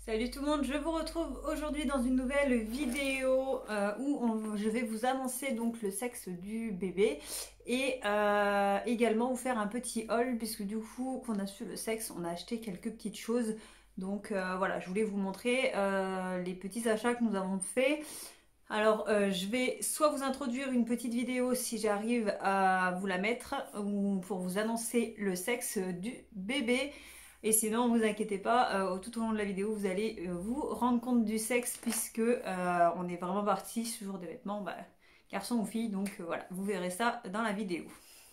Salut tout le monde, je vous retrouve aujourd'hui dans une nouvelle vidéo où je vais vous annoncer donc le sexe du bébé et également vous faire un petit haul puisque du coup qu'on a su le sexe, on a acheté quelques petites choses. Donc voilà, je voulais vous montrer les petits achats que nous avons fait. Alors je vais soit vous introduire une petite vidéo si j'arrive à vous la mettre ou pour vous annoncer le sexe du bébé. Et sinon, ne vous inquiétez pas, tout au long de la vidéo, vous allez vous rendre compte du sexe puisque on est vraiment parti sur des vêtements garçon ou fille. Donc voilà, vous verrez ça dans la vidéo.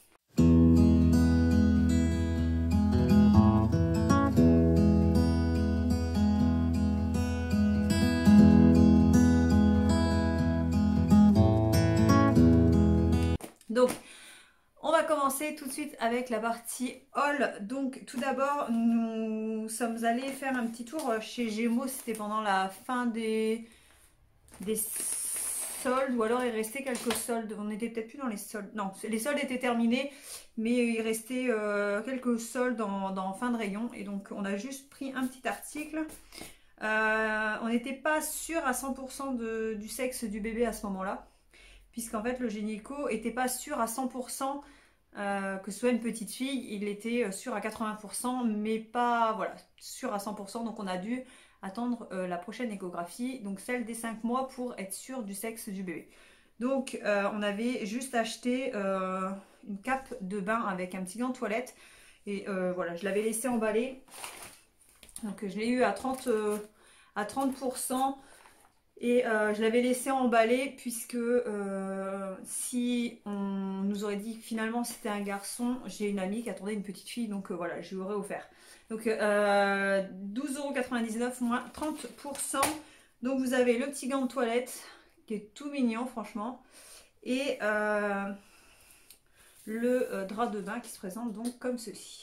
Donc, on va commencer tout de suite avec la partie haul. Donc tout d'abord, nous sommes allés faire un petit tour chez Gémeaux. C'était pendant la fin des soldes ou alors il restait quelques soldes. On n'était peut-être plus dans les soldes. Non, les soldes étaient terminés, mais il restait quelques soldes en fin de rayon. Et donc on a juste pris un petit article. On n'était pas sûr à 100% du sexe du bébé à ce moment-là, puisqu'en fait le gynéco n'était pas sûr à 100% que ce soit une petite fille. Il était sûr à 80%, mais pas voilà, sûr à 100%. Donc on a dû attendre la prochaine échographie, donc celle des 5 mois, pour être sûr du sexe du bébé. Donc on avait juste acheté une cape de bain avec un petit gant de toilette. Et voilà, je l'avais laissé emballer. Donc je l'ai eu à 30%. Et je l'avais laissé emballer puisque si on nous aurait dit que finalement c'était un garçon, j'ai une amie qui attendait une petite fille, donc voilà, je lui aurais offert. Donc 12,99 € moins 30%. Donc vous avez le petit gant de toilette qui est tout mignon franchement. Et le drap de bain qui se présente donc comme ceci.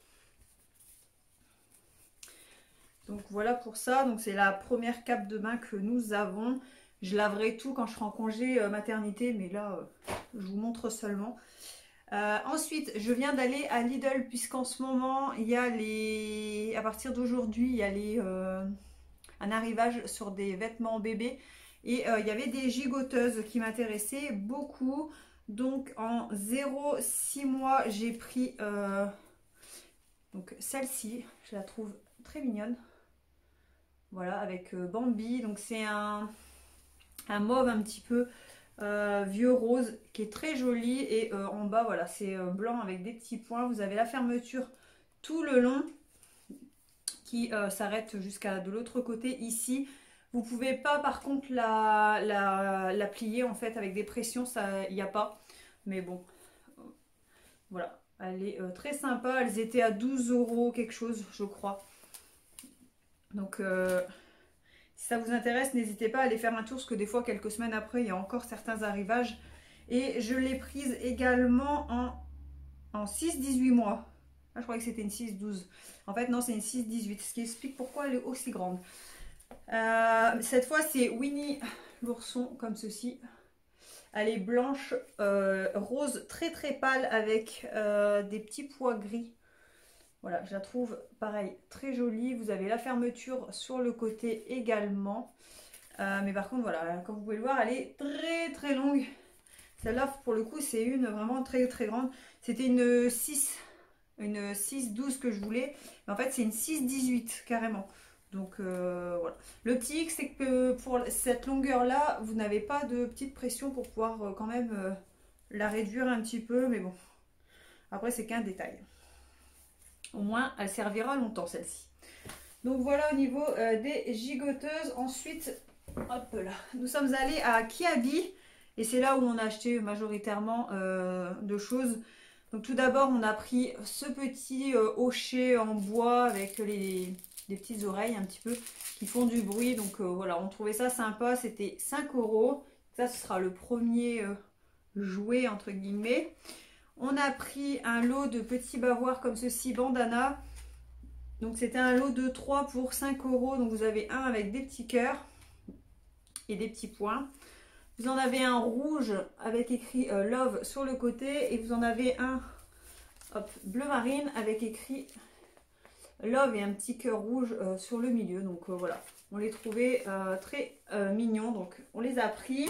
Donc voilà pour ça, donc c'est la première cape de bain que nous avons. Je laverai tout quand je serai en congé maternité, mais là je vous montre seulement. Ensuite, je viens d'aller à Lidl puisqu'en ce moment il y a à partir d'aujourd'hui il y a un arrivage sur des vêtements bébés et il y avait des gigoteuses qui m'intéressaient beaucoup. Donc en 0,6 mois j'ai pris donc celle-ci, je la trouve très mignonne. Voilà, avec Bambi. Donc c'est un mauve un petit peu vieux rose qui est très joli. Et en bas, voilà, c'est blanc avec des petits points. Vous avez la fermeture tout le long qui s'arrête jusqu'à de l'autre côté ici. Vous pouvez pas par contre la plier en fait avec des pressions, ça il n'y a pas. Mais bon, voilà, elle est très sympa. Elles étaient à 12 € quelque chose, je crois. Donc si ça vous intéresse, n'hésitez pas à aller faire un tour parce que des fois, quelques semaines après, il y a encore certains arrivages. Et je l'ai prise également en 6-18 mois. Ah, je croyais que c'était une 6-12. En fait, non, c'est une 6-18. Ce qui explique pourquoi elle est aussi grande. Cette fois, c'est Winnie l'ourson, comme ceci. Elle est blanche, rose très très pâle avec des petits pois gris. Voilà, je la trouve pareil très jolie. Vous avez la fermeture sur le côté également. Mais par contre, voilà, comme vous pouvez le voir, elle est très très longue. Celle-là, pour le coup, c'est une vraiment très très grande. C'était une 6-12 que je voulais. Mais en fait, c'est une 6-18 carrément. Donc voilà. Le petit hic, c'est que pour cette longueur-là, vous n'avez pas de petite pression pour pouvoir quand même la réduire un petit peu. Mais bon, après, c'est qu'un détail. Au moins, elle servira longtemps celle-ci. Donc voilà au niveau des gigoteuses. Ensuite, hop là, nous sommes allés à Kiabi. Et c'est là où on a acheté majoritairement de choses. Donc tout d'abord, on a pris ce petit hochet en bois avec des petites oreilles un petit peu qui font du bruit. Donc voilà, on trouvait ça sympa. C'était 5 €. Ça, ce sera le premier jouet entre guillemets. On a pris un lot de petits bavoirs comme ceci, bandana. Donc c'était un lot de 3 pour 5 €. Donc vous avez un avec des petits cœurs et des petits points. Vous en avez un rouge avec écrit Love sur le côté. Et vous en avez un bleu marine avec écrit love et un petit cœur rouge sur le milieu. Donc voilà, on les trouvait très mignons, donc on les a pris.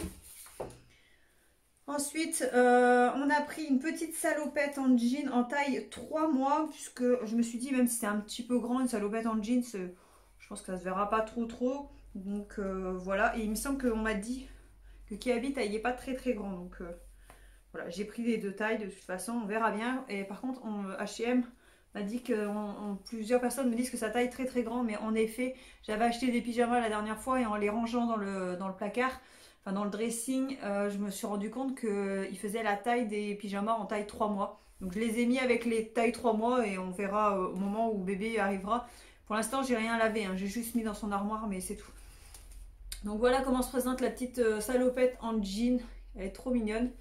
Ensuite, on a pris une petite salopette en jean en taille 3 mois, puisque je me suis dit, même si c'est un petit peu grand, une salopette en jean, je pense que ça se verra pas trop. Donc voilà, et il me semble qu'on m'a dit que Kiabi taille n'est pas très grand. Donc voilà, j'ai pris les deux tailles, de toute façon, on verra bien. Et par contre, H&M m'a dit que plusieurs personnes me disent que ça taille très grand, mais en effet, j'avais acheté des pyjamas la dernière fois et en les rangeant dans le placard, enfin dans le dressing, je me suis rendu compte qu'ils faisaient la taille des pyjamas en taille 3 mois. Donc je les ai mis avec les tailles 3 mois et on verra au moment où bébé arrivera. Pour l'instant, j'ai rien lavé, hein. J'ai juste mis dans son armoire, mais c'est tout. Donc voilà comment se présente la petite salopette en jean. Elle est trop mignonne.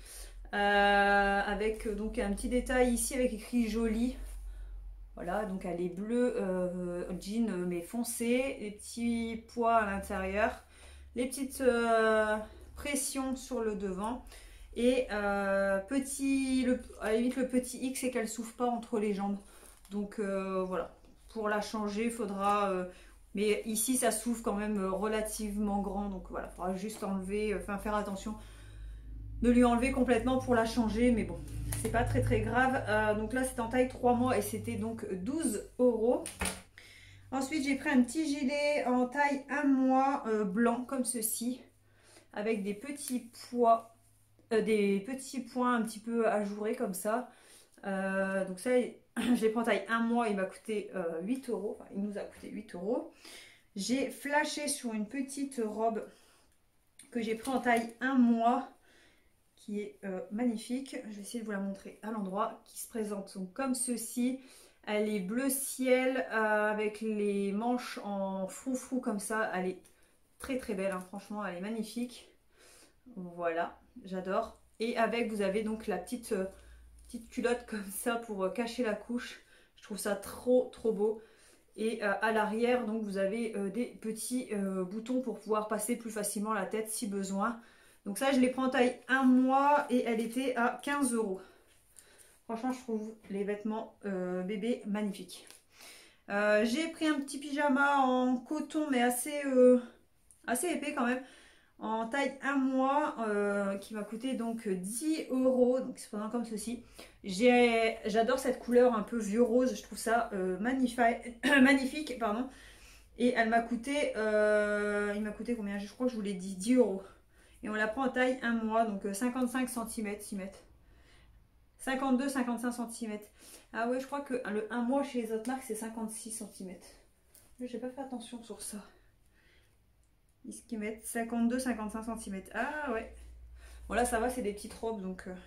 Avec donc un petit détail ici avec écrit joli. Voilà, donc elle est bleue jean mais foncé. Les petits pois à l'intérieur. Les petites pressions sur le devant. Et à la limite le petit X, c'est qu'elle s'ouvre pas entre les jambes. Donc voilà, pour la changer, il faudra... mais ici, ça s'ouvre quand même relativement grand. Donc voilà, il faudra juste enlever, faire attention de lui enlever complètement pour la changer. Mais bon, c'est pas très grave. Donc là, c'est en taille 3 mois et c'était donc 12 €. Ensuite, j'ai pris un petit gilet en taille 1 mois blanc comme ceci, avec des petits pois, des petits points un petit peu ajourés comme ça. Donc ça, je l'ai pris en taille 1 mois, il m'a coûté 8 €. Enfin, il nous a coûté 8 €. J'ai flashé sur une petite robe que j'ai pris en taille 1 mois, qui est magnifique. Je vais essayer de vous la montrer à l'endroit, qui se présente donc comme ceci. Elle est bleu ciel avec les manches en froufrou comme ça. Elle est très belle, hein. Franchement, elle est magnifique. Voilà, j'adore. Et avec, vous avez donc la petite culotte comme ça pour cacher la couche. Je trouve ça trop beau. Et à l'arrière, donc vous avez des petits boutons pour pouvoir passer plus facilement la tête si besoin. Donc ça, je les prends en taille 1 mois et elle était à 15 €. Franchement, je trouve les vêtements bébé magnifiques. J'ai pris un petit pyjama en coton, mais assez épais quand même, en taille 1 mois, qui m'a coûté donc 10 €. Donc c'est comme ceci. J'adore cette couleur un peu vieux rose, je trouve ça magnifique, pardon. Et elle m'a coûté, il m'a coûté combien? Je crois que je vous l'ai dit, 10 €. Et on la prend en taille 1 mois, donc 55 cm, 52-55 cm. Ah ouais, je crois que le 1 mois chez les autres marques, c'est 56 cm. J'ai pas fait attention sur ça. Ils mettent 52-55 cm. Ah ouais. Bon là, ça va, c'est des petites robes,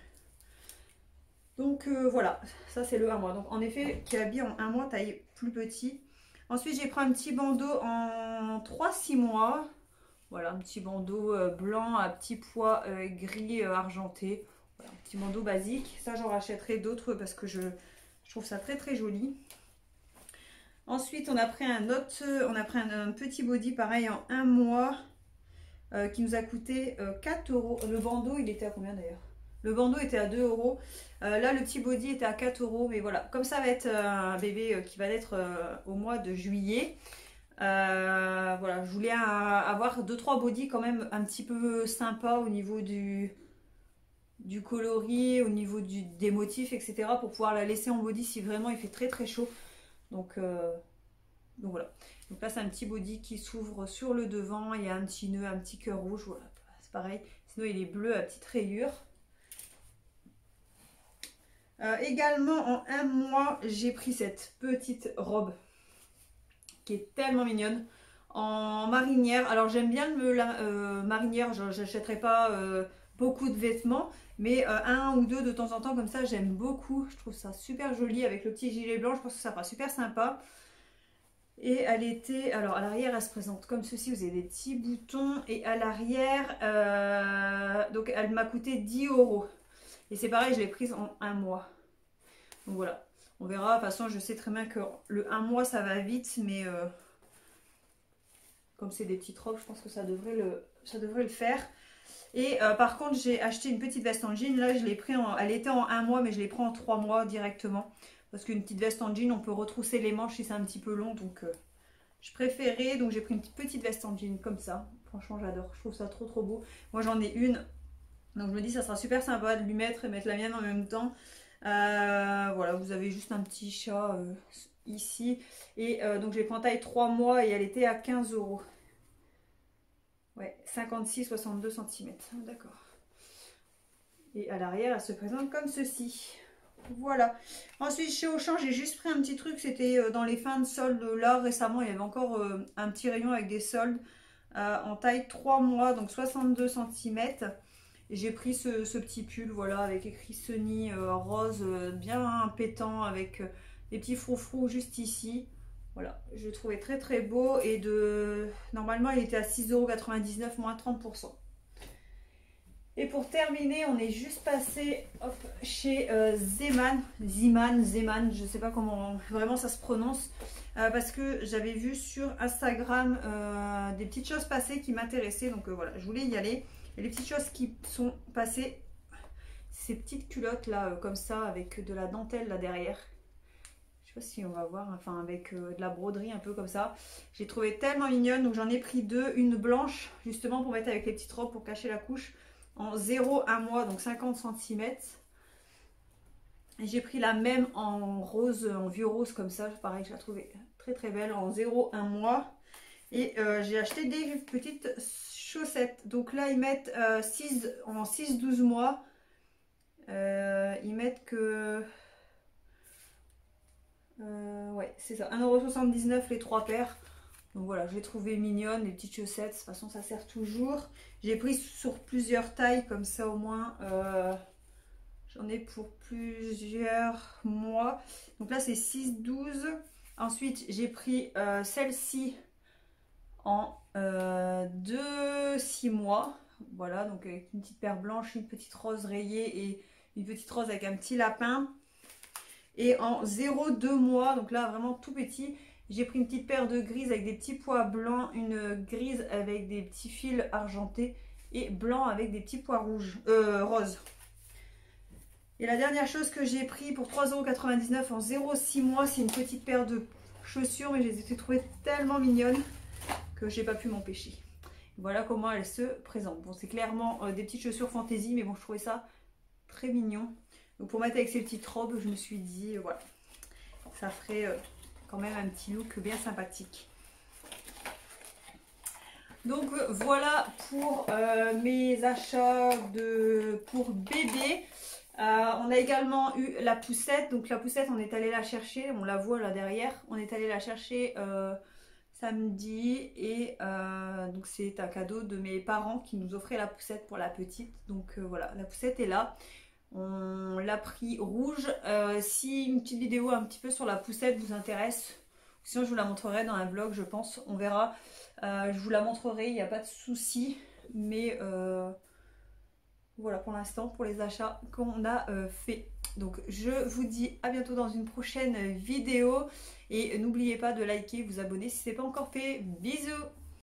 donc voilà. Ça, c'est le 1 mois. Donc en effet, qui habille en 1 mois, taille plus petit. Ensuite, j'ai pris un petit bandeau en 3-6 mois. Voilà, un petit bandeau blanc à petits pois gris argenté. Voilà, un petit bandeau basique. Ça, j'en rachèterai d'autres parce que je trouve ça très joli. Ensuite, on a pris un petit body pareil en 1 mois qui nous a coûté 4 €. Le bandeau, il était à combien d'ailleurs? Le bandeau était à 2 €. Là, le petit body était à 4 €. Mais voilà, comme ça va être un bébé qui va naître au mois de juillet. Voilà, je voulais avoir 2-3 bodys quand même un petit peu sympa au niveau du coloris, au niveau des motifs, etc. pour pouvoir la laisser en body si vraiment il fait très chaud. Donc voilà. Donc là, c'est un petit body qui s'ouvre sur le devant. Il y a un petit nœud, un petit cœur rouge. Voilà, c'est pareil. Sinon, il est bleu à petite rayure. Également, en 1 mois, j'ai pris cette petite robe qui est tellement mignonne en marinière. Alors j'aime bien marinière, j'achèterai pas beaucoup de vêtements, mais un ou deux de temps en temps comme ça, j'aime beaucoup. Je trouve ça super joli avec le petit gilet blanc. Je pense que ça fera super sympa. Et elle était, alors à l'arrière, elle se présente comme ceci. Vous avez des petits boutons et à l'arrière, donc elle m'a coûté 10 €. Et c'est pareil, je l'ai prise en 1 mois. Donc voilà, on verra. De toute façon, je sais très bien que le 1 mois, ça va vite, mais comme c'est des petites robes, je pense que ça devrait le faire. Et par contre, j'ai acheté une petite veste en jean. Là, je l'ai pris elle était en 1 mois, mais je l'ai pris en 3 mois directement. Parce qu'une petite veste en jean, on peut retrousser les manches si c'est un petit peu long. Donc, je préférais. Donc, j'ai pris une petite veste en jean comme ça. Franchement, j'adore. Je trouve ça trop trop beau. Moi, j'en ai une. Donc, je me dis, ça sera super sympa de lui mettre et mettre la mienne en même temps. Voilà, vous avez juste un petit chat ici. Et donc, j'ai pris en taille 3 mois et elle était à 15 €. Ouais, 56-62 cm. D'accord. Et à l'arrière, elle se présente comme ceci. Voilà. Ensuite, chez Auchan, j'ai juste pris un petit truc. C'était dans les fins de soldes. Là, récemment, il y avait encore un petit rayon avec des soldes en taille 3 mois, donc 62 cm. Et j'ai pris ce petit pull, voilà, avec écrit Sunny rose, bien pétant, avec des petits froufrous juste ici. Voilà, je le trouvais très très beau et normalement il était à 6,99 €, moins 30%. Et pour terminer, on est juste passé chez Zeman, je ne sais pas comment vraiment ça se prononce, parce que j'avais vu sur Instagram des petites choses passer qui m'intéressaient, donc voilà, je voulais y aller. Et les petites choses qui sont passées, ces petites culottes là, comme ça, avec de la dentelle là derrière. Je sais pas si on va voir, enfin avec de la broderie un peu comme ça. J'ai trouvé tellement mignonne, donc j'en ai pris deux. Une blanche justement pour mettre avec les petites robes pour cacher la couche en 0,1 mois, donc 50 cm. Et j'ai pris la même en rose, en vieux rose comme ça. Pareil, je la trouvais très très belle en 0,1 mois. Et j'ai acheté des petites chaussettes. Donc là, ils mettent en 6-12 mois. Ils mettent que... ouais, c'est ça, 1,79 € les 3 paires. Donc voilà, je l'ai trouvé mignonne, les petites chaussettes. De toute façon, ça sert toujours. J'ai pris sur plusieurs tailles, comme ça au moins. J'en ai pour plusieurs mois. Donc là, c'est 6-12. Ensuite, j'ai pris celle-ci en 2-6 mois. Voilà, donc avec une petite paire blanche, une petite rose rayée et une petite rose avec un petit lapin. Et en 0,2 mois, donc là vraiment tout petit, j'ai pris une petite paire de grises avec des petits pois blancs, une grise avec des petits fils argentés et blanc avec des petits pois rouges, roses. Et la dernière chose que j'ai pris pour 3,99 € en 0,6 mois, c'est une petite paire de chaussures, mais je les ai trouvées tellement mignonnes que j'ai pas pu m'empêcher. Voilà comment elles se présentent. Bon, c'est clairement des petites chaussures fantaisie, mais bon, je trouvais ça très mignon. Donc pour mettre avec ces petites robes, je me suis dit, voilà, ça ferait quand même un petit look bien sympathique. Donc voilà pour mes achats pour bébé. On a également eu la poussette. Donc la poussette, on est allé la chercher, on la voit là derrière. On est allé la chercher samedi et donc c'est un cadeau de mes parents qui nous offraient la poussette pour la petite. Donc voilà, la poussette est là. On l'a pris rouge. Si une petite vidéo un petit peu sur la poussette vous intéresse, sinon je vous la montrerai dans un vlog, je pense. On verra. Je vous la montrerai, il n'y a pas de souci. Mais voilà pour l'instant pour les achats qu'on a fait. Donc je vous dis à bientôt dans une prochaine vidéo. Et n'oubliez pas de liker, vous abonner si ce n'est pas encore fait. Bisous!